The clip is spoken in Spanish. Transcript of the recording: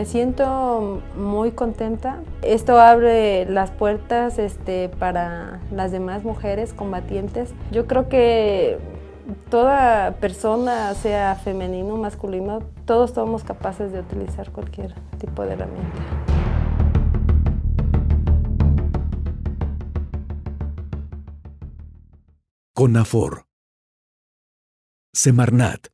Me siento muy contenta. Esto abre las puertas para las demás mujeres combatientes. Yo creo que toda persona, sea femenino o masculino, todos somos capaces de utilizar cualquier tipo de herramienta. CONAFOR, Semarnat.